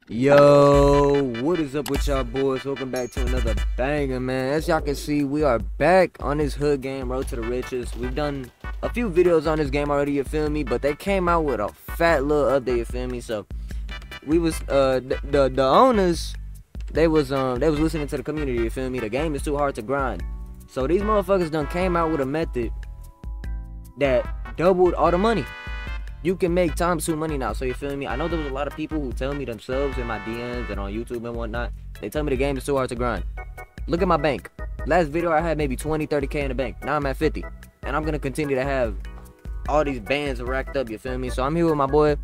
Yo, what is up with y'all boys? Welcome back to another banger, man. As y'all can see, we are back on this hood game, Road to the Riches. We've done a few videos on this game already, you feel me? But they came out with a fat little update, you feel me? So we was the owners, they was listening to the community, you feel me? The game is too hard to grind. So these motherfuckers done came out with a method that doubled all the money. You can make ×2 money now, so you feel me? I know there was a lot of people who tell me themselves in my DMs and on YouTube and whatnot, they tell me the game is too hard to grind. Look at my bank. Last video I had maybe 20, 30K in the bank. Now I'm at 50. And I'm gonna continue to have all these bands racked up, you feel me? So I'm here with my boy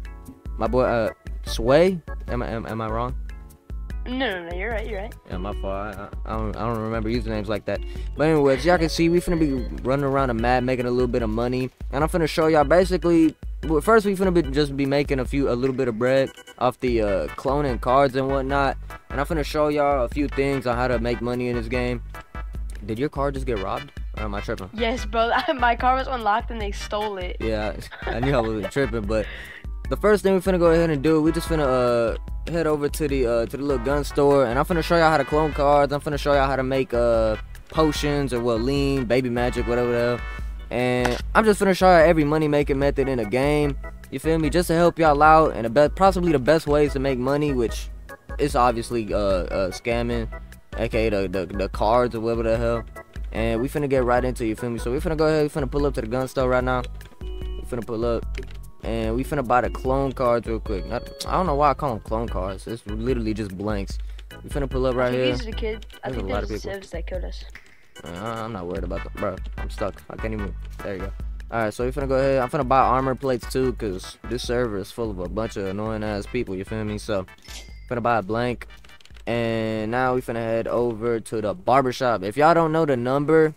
Sway. Am I wrong? No, you're right. Yeah, my fault. I don't remember usernames like that. But anyways, y'all can see we finna be running around the map making a little bit of money. And I'm finna show y'all basically. First, we finna just be making a little bit of bread off the cloning cards and whatnot. And I'm finna show y'all a few things on how to make money in this game. Did your car just get robbed? Or am I tripping? Yes, bro. My car was unlocked and they stole it. Yeah, I knew I wasn't tripping. But the first thing we finna go ahead and do, we just finna head over to the little gun store. And I'm finna show y'all how to clone cards. I'm finna show y'all how to make potions or lean, baby magic, whatever the hell. And I'm just finna show y'all every money making method in the game, you feel me, just to help y'all out. And possibly the best ways to make money, which is obviously scamming, aka the cards or whatever the hell. And we finna get right into it, you feel me? So we finna go ahead, we finna pull up to the gun store right now. We finna pull up and we finna buy the clone cards real quick. I don't know why I call them clone cards, it's literally just blanks. We finna pull up right here. These are the kids. I think there's the civs that killed us. I'm not worried about that, bro. I'm stuck. I can't even. There you go. Alright, so we finna go ahead. I'm finna buy armor plates too, because this server is full of a bunch of annoying ass people, you feel me? So, finna buy a blank. And now we finna head over to the barbershop. If y'all don't know the number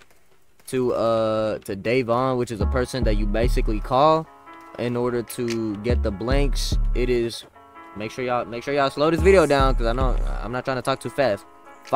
to devons, which is a person that you basically call in order to get the blanks, it is. Make sure y'all slow this video down, because I know I'm not trying to talk too fast.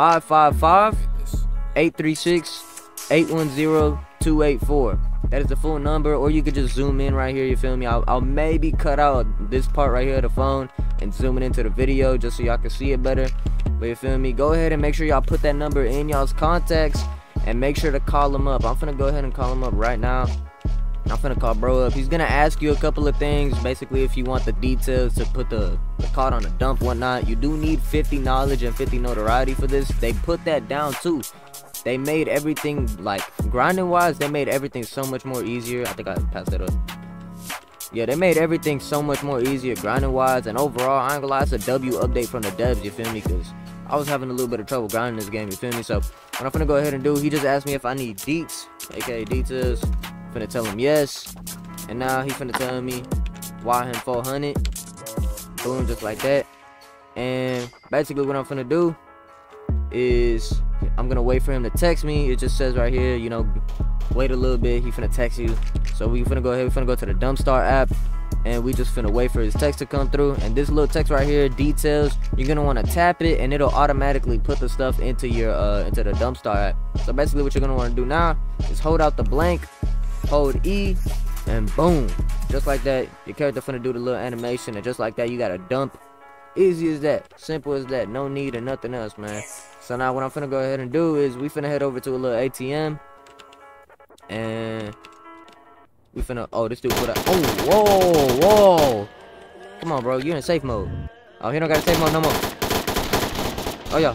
555-836-810-284. That is the full number, or you could just zoom in right here, you feel me? I'll maybe cut out this part right here of the phone and zoom it into the video just so y'all can see it better. But you feel me? Go ahead and make sure y'all put that number in y'all's contacts and make sure to call him up. I'm finna go ahead and call him up right now. I'm finna call bro up. He's gonna ask you a couple of things. Basically, if you want the details to put the card on a dump, whatnot, you do need 50 knowledge and 50 notoriety for this. They put that down too. They made everything, like, grinding wise, they made everything so much more easier. I think I passed that up. Yeah, they made everything so much more easier grinding wise, and overall, I ain't gonna lie, it's a W update from the devs, you feel me? Because I was having a little bit of trouble grinding this game, you feel me? So what I'm finna go ahead and do, he just asked me if I need deets, aka details. Finna tell him yes, and now he finna tell me why him 400. Boom, just like that. And basically what I'm finna do is I'm gonna wait for him to text me. It just says right here, you know, wait a little bit, he finna text you. So we finna go ahead, we finna go to the Dumpstar app, and we just finna wait for his text to come through. And this little text right here, details, you're gonna want to tap it and it'll automatically put the stuff into your into the Dumpstar app. So basically what you're gonna want to do now is hold out the blank, hold E, and boom, just like that, your character finna do the little animation, and just like that, you got a dump. Easy as that, simple as that, no need of nothing else, man. So now what I'm finna go ahead and do is we finna head over to a little ATM, and we finna, oh, this dude put up, oh, whoa, come on, bro, you're in safe mode. Oh, he don't got a safe mode no more. Oh yeah,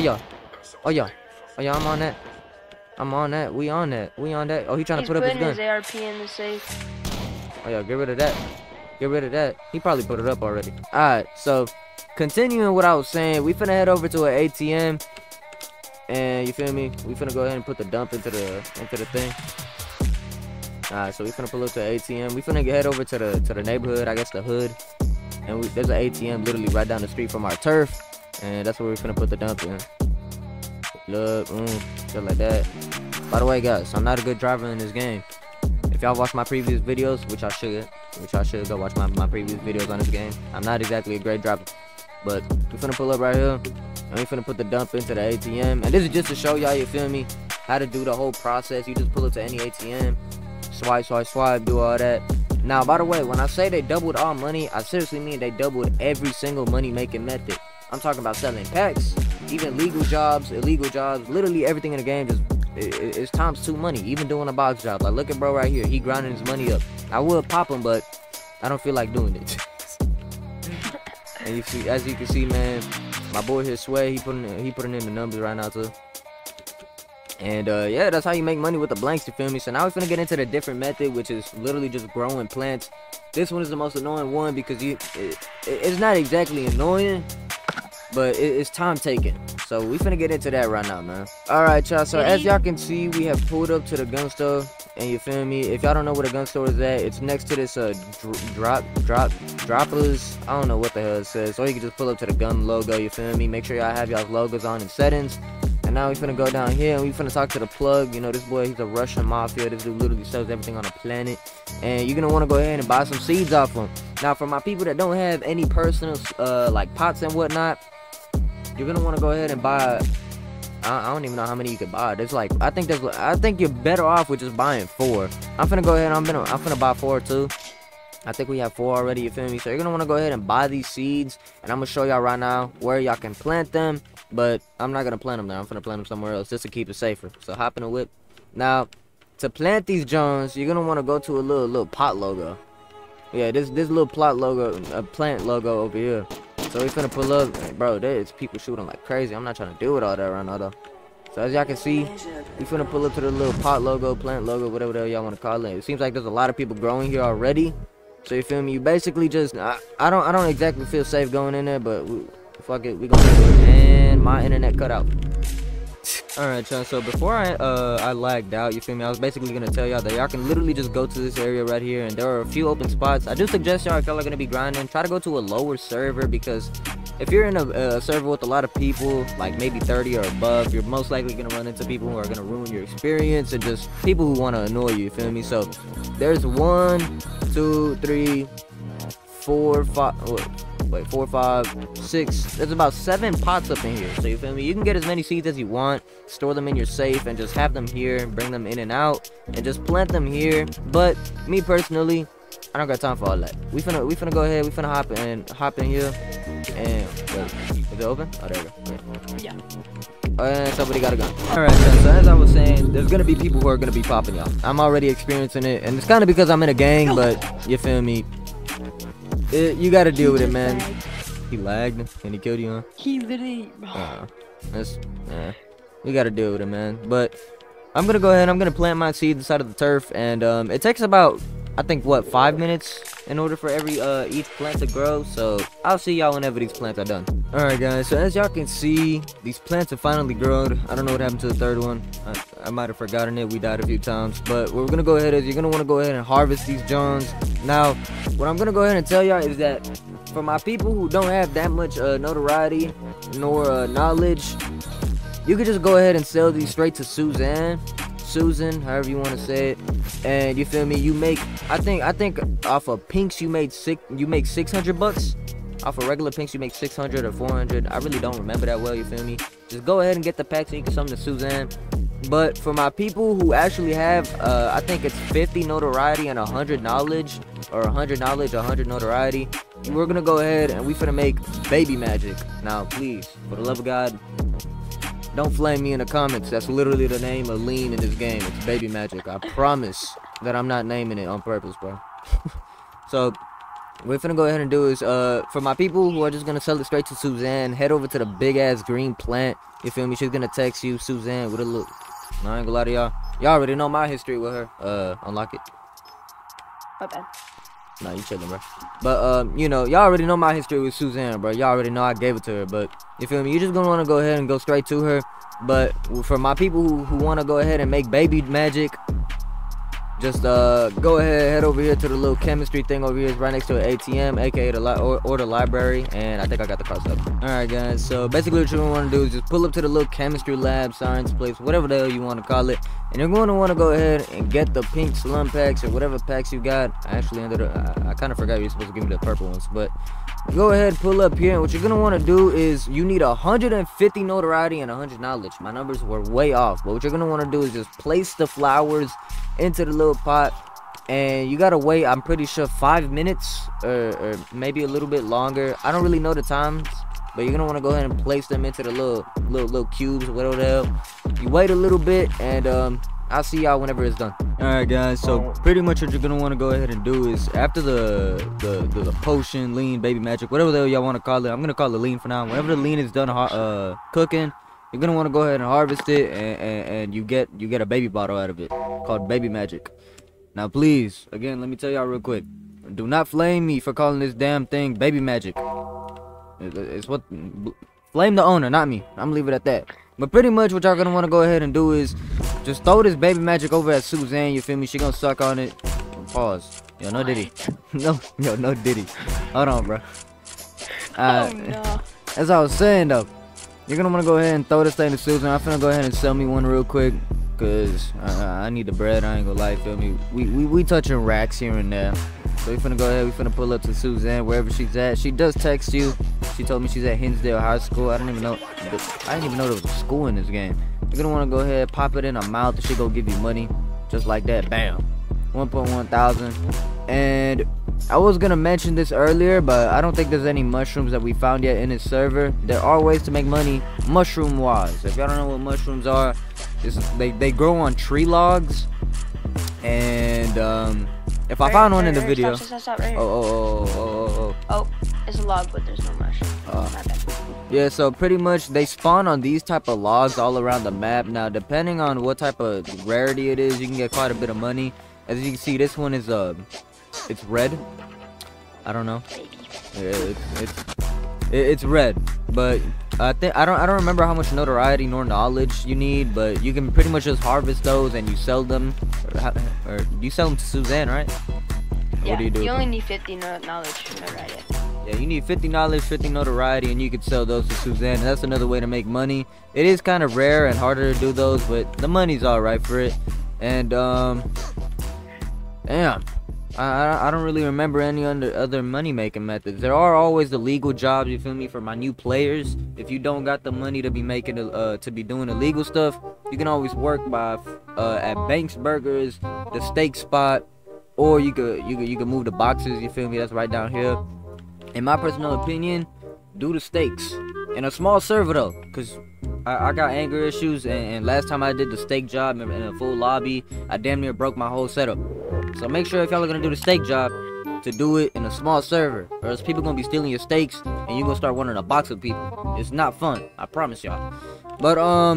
I'm on that. We on that. Oh, he trying to put up his gun. He's putting his ARP in the safe. Oh yeah, get rid of that. He probably put it up already. Alright, so continuing what I was saying, we finna head over to an ATM, and you feel me? We finna go ahead and put the dump into the thing. Alright, so we finna pull up to an ATM. We finna head over to the neighborhood, I guess the hood, and there's an ATM literally right down the street from our turf, and that's where we finna put the dump in. Look, just like that. By the way, guys, I'm not a good driver in this game. If y'all watch my previous videos, which I should go watch my previous videos on this game. I'm not exactly a great driver, but we finna pull up right here, and we finna put the dump into the ATM. And this is just to show y'all, you feel me, how to do the whole process. You just pull it to any ATM, swipe, do all that, Now, by the way, when I say they doubled all money, I seriously mean they doubled every single money-making method. I'm talking about selling packs, even legal jobs, illegal jobs, literally everything in the game just it's times 2 money. Even doing a box job. Like, look at bro right here. He grinding his money up. I would pop him, but I don't feel like doing it. And you see, as you can see, man, my boy here, Sway, he putting in the numbers right now too. And yeah, that's how you make money with the blanks, you feel me? So now we're gonna get into the different method, which is literally just growing plants. This one is the most annoying one because it's not exactly annoying, but it's time taking. So we finna get into that right now, man. All right, y'all. So as y'all can see, we have pulled up to the gun store, and you feel me? If y'all don't know where the gun store is at, it's next to this droppers. I don't know what the hell it says. Or you can just pull up to the gun logo. You feel me? Make sure y'all have y'all's logos on in settings. And now we finna go down here and we finna talk to the plug. You know, this boy, he's a Russian mafia. This dude literally sells everything on the planet. And you're gonna wanna go ahead and buy some seeds off him. Now, for my people that don't have any personal, like pots and whatnot, you're gonna wanna go ahead and buy. I don't even know how many you could buy. There's like, I think you're better off with just buying 4. I'm finna go ahead. I'm finna buy 4 too. I think we have 4 already. You feel me? So you're gonna wanna go ahead and buy these seeds, and I'm gonna show y'all right now where y'all can plant them. But I'm not gonna plant them there. I'm gonna plant them somewhere else just to keep it safer. So hop in the whip. Now, to plant these Jones, you're gonna wanna go to a little pot logo. Yeah, this little plot logo, plant logo over here. So we finna pull up, bro. There's people shooting like crazy. I'm not trying to deal with all that right now though. So as y'all can see, we finna pull up to the little pot logo, plant logo, whatever the hell y'all want to call it. It seems like there's a lot of people growing here already. So you feel me? You basically just I don't exactly feel safe going in there, but fuck it, we gonna do it. And my internet cut out. Alright, y'all, so before I lagged out, you feel me, I was basically gonna tell y'all that y'all can literally just go to this area right here, and there are a few open spots. I do suggest y'all, if y'all are gonna be grinding, try to go to a lower server, because if you're in a server with a lot of people, like maybe 30 or above, you're most likely gonna run into people who are gonna ruin your experience, and just people who want to annoy you, feel me? So there's 1, 2, 3, 4, 5, wait, 4, 5, 6. There's about 7 pots up in here. So you feel me? You can get as many seeds as you want, store them in your safe, and just have them here, bring them in and out, and just plant them here. But me personally, I don't got time for all that. We finna go ahead. We finna hop in here. And wait, is it open? Oh, there we go. Yeah. And somebody got a gun. Alright, so as I was saying, there's gonna be people who are gonna be popping y'all. I'm already experiencing it, and it's kind of because I'm in a gang, but you feel me? You gotta deal with it, man. He lagged and he killed you, huh? He literally. We gotta deal with it, man. But I'm gonna go ahead. I'm gonna plant my seeds inside of the turf, and it takes about, I think, what, 5 minutes in order for each plant to grow. So I'll see y'all whenever these plants are done. Alright, guys, so as y'all can see, these plants have finally grown. I don't know what happened to the third one. I might have forgotten it. We died a few times. But what we're gonna go ahead is, you're gonna want to go ahead and harvest these Jones. Now, what I'm gonna go ahead and tell y'all is that for my people who don't have that much notoriety nor knowledge, you could just go ahead and sell these straight to Susan, however you want to say it. And you feel me? You make, I think off of pinks you make 600 bucks. Off of regular pinks you make 600 or 400. I really don't remember that well, you feel me? Just go ahead and get the packs and you can sell them to Suzanne. But for my people who actually have, I think it's 50 notoriety and 100 knowledge, or 100 knowledge, 100 notoriety, we're gonna go ahead and we finna make baby magic. Now, please, for the love of God, don't flame me in the comments. That's literally the name of lean in this game. It's baby magic. I promise that I'm not naming it on purpose, bro. So what we're finna go ahead and do is, for my people who are just gonna sell it straight to Suzanne, head over to the big ass green plant. You feel me? She's gonna text you, Suzanne, with a look. No, I ain't gonna lie to y'all. Y'all already know my history with her. Unlock it. My bad. Nah, you chilling, bro. But you know, y'all already know my history with Suzanne, bro. Y'all already know I gave it to her. But you feel me? You just gonna want to go ahead and go straight to her. But for my people who want to go ahead and make baby magic, just go ahead, head over here to the little chemistry thing over here. It's right next to an ATM, aka the library, and I think I got the cross up. Alright, guys, so basically what you want to do is just pull up to the little chemistry lab, science place, whatever the hell you want to call it, and you're going to want to go ahead and get the pink slum packs or whatever packs you got. I actually ended up, I kind of forgot you were supposed to give me the purple ones, but go ahead, pull up here, and what you're going to want to do is, you need 150 notoriety and 100 knowledge. My numbers were way off, but what you're going to want to do is just place the flowers into the little pot, and you gotta wait, I'm pretty sure 5 minutes or maybe a little bit longer. I don't really know the times, but you're gonna want to go ahead and place them into the little cubes or whatever the hell. You wait a little bit, and I'll see y'all whenever it's done. Alright guys, so pretty much what you're gonna want to go ahead and do is after the potion, lean, baby magic, whatever the hell y'all want to call it, I'm gonna call it lean for now. Whenever the lean is done cooking, you're gonna want to go ahead and harvest it, and you get a baby bottle out of it called baby magic. Now please, again, let me tell y'all real quick, do not flame me for calling this damn thing baby magic. It's what, flame the owner, not me. I'm gonna leave it at that. But pretty much what y'all gonna want to go ahead and do is just throw this baby magic over at Suzanne, you feel me? She gonna suck on it. Pause. Yo, no diddy. no diddy. Hold on, bro. Oh no. As I was saying though, you're gonna want to go ahead and throw this thing to Susan. I'm finna go ahead and sell me one real quick, cause I need the bread. I ain't gonna lie, feel me? We touching racks here and there. So we finna go ahead. We finna pull up to Suzanne wherever she's at. She does text you. She told me she's at Hinsdale High School. I didn't even know there was a school in this game. You're gonna want to go ahead, pop it in her mouth, and she gonna give you money, just like that. Bam, 1.1 thousand. And I was gonna mention this earlier, but I don't think there's any mushrooms that we found yet in this server. There are ways to make money mushroom wise. If y'all don't know what mushrooms are, they grow on tree logs. And if I found one in the video, Stop right here. oh, It's a log, but there's no mushroom. yeah, so pretty much they spawn on these type of logs all around the map. Now depending on what type of rarity it is, you can get quite a bit of money. As you can see, this one is it's red. I don't know. Yeah, it's red, but I don't remember how much notoriety nor knowledge you need, but you can pretty much just harvest those and you sell them, or you sell them to Suzanne, right? Yeah, what do you do? You only need 50 knowledge to notoriety. Yeah, you need 50 knowledge, 50 notoriety, and you can sell those to Suzanne. And that's another way to make money. It is kind of rare and harder to do those, but the money's alright for it. And damn, I don't really remember any other money making methods. There are always the legal jobs, you feel me, for my new players. If you don't got the money to be making to be doing illegal stuff, you can always work by at Banks Burgers, the steak spot, or you could move the boxes, you feel me? That's right down here. In my personal opinion, do the steaks in a small server though, cause I got anger issues, and last time I did the steak job in a full lobby, I damn near broke my whole setup. So make sure if y'all are gonna do the steak job, to do it in a small server, or else people gonna be stealing your steaks, and you gonna start wanting a box of people. It's not fun, I promise y'all. But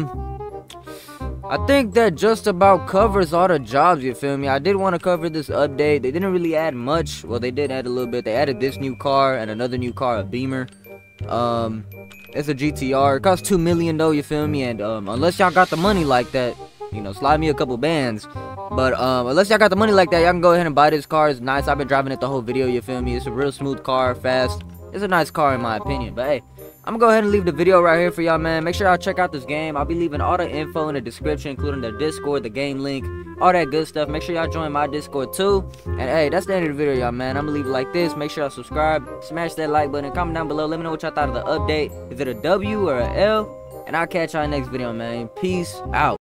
I think that just about covers all the jobs, you feel me? I did want to cover this update. They didn't really add much. Well, they did add a little bit. They added this new car and another new car, a Beamer. It's a GTR. It costs $2 million though, you feel me? And unless y'all got the money like that, you know, slide me a couple bands. But unless y'all got the money like that, y'all can go ahead and buy this car. It's nice. I've been driving it the whole video, you feel me? It's a real smooth car, fast. It's a nice car in my opinion. But hey, I'm gonna go ahead and leave the video right here for y'all, man. Make sure y'all check out this game. I'll be leaving all the info in the description, including the Discord, the game link, all that good stuff. Make sure y'all join my Discord too. And hey, that's the end of the video, y'all, man. I'm gonna leave it like this. Make sure y'all subscribe, smash that like button, comment down below. Let me know what y'all thought of the update. Is it a W or a L? And I'll catch y'all next video, man. Peace out.